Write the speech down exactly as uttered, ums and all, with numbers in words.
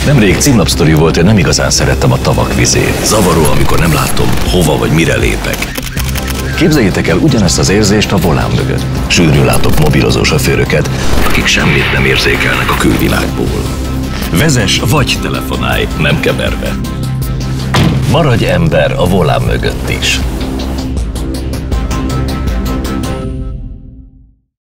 Nemrég címlapsztori volt, hogy nem igazán szerettem a tavak vizét. Zavaró, amikor nem látom, hova vagy mire lépek. Képzeljétek el ugyanezt az érzést a volán mögött. Sűrűn látok mobilozó sofőröket, akik semmit nem érzékelnek a külvilágból. Vezess vagy telefonálj, nem keverve. Maradj ember a volán mögött is.